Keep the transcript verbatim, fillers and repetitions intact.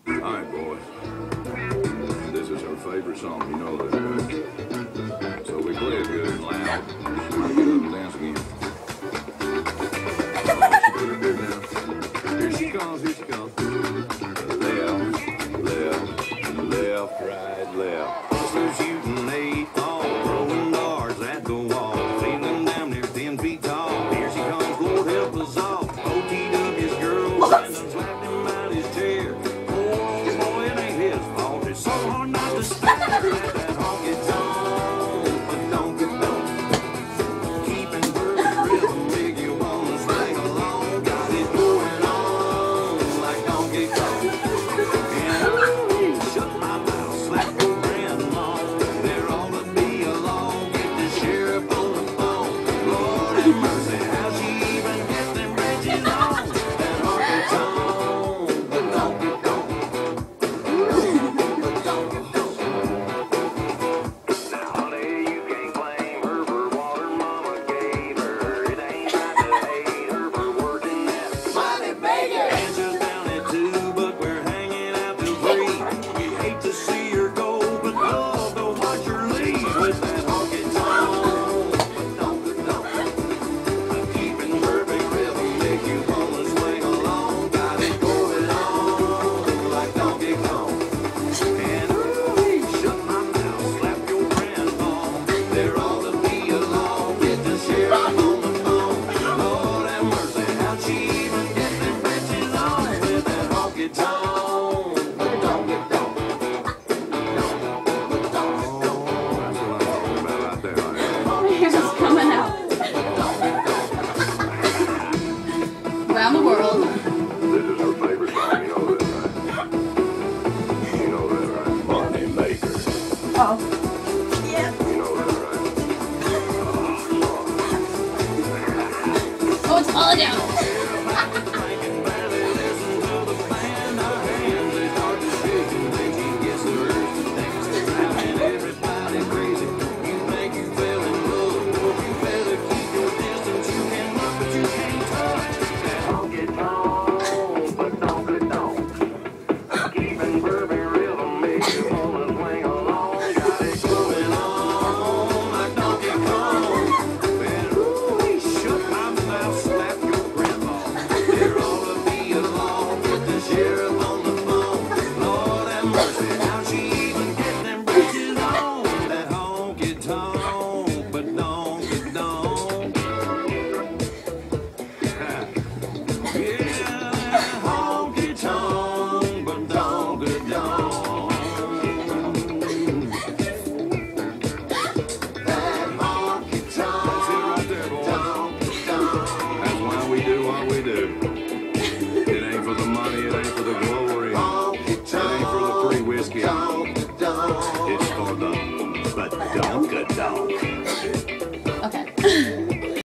Alright, boys. This is her favorite song, you know that, right? So we play it good and loud. She might get up and dance again. Oh, she better do now. Here she comes, here she comes. Left, left, left, right, left. Buster shooting eight ball, throwing darts at the wall. Feeling down there ten feet tall. Here she comes, Lord help us all. O T W's girl, and slapped him out his chair. Oh boy, it ain't his fault. It's so hard not to stare at that honky tonk. But don't get done. Keeping perfect rhythm, make you wanna swing along. Got it going on like Donkey Kong. And I shut my mouth, slap your grandma. There ought to be a law. Get the sheriff on the phone. Lord have mercy, how she even gets them bridges on. That honky tonk, but don't get gone. Now, honey, you can't blame her for what her mama gave her. It ain't right to hate her for working that money maker. Answer's down at two, but we're hanging out till three. We hate to see her go, but love to watch her leave with that honky tonk. But don't get done. Keeping perfect rhythm, make you wanna swing along. Got it going on like Donkey Kong. And ooh, shut my mouth, slap your grandma. There ought to be a law. Get the sheriff on the phone. Lord have mercy, how'd she even get them bitches on with that honky tonk? But don't get gone. But don't get gone. That's what I'm talking about right there, honey. Hair's just coming out. Around the world. This is her favorite song, you know that, right? You know that, right? Money Maker. Oh. Yeah. You know that, right? Oh, it's falling down. Thinking barely listen to the band. Our hands, they start to shake and they keep getting nerves. Things driving everybody crazy. You think you fell in love, but you better keep your distance. You can look, but you can't touch. That honky tonk, but don't get don't. Keeping perfect rhythm, make you wanna swing along. Got it going on like Donkey Kong. And ooh, shut my mouth, slap your grandma. There ought to be a law. Get the sheriff on the phone. Lord have mercy, how she even get them bridges on? That honky tonk, but don't get don't. Yeah, honky tonk, but don't get don't. That honky tonk. That's it right there, boy. That's why we do what we do.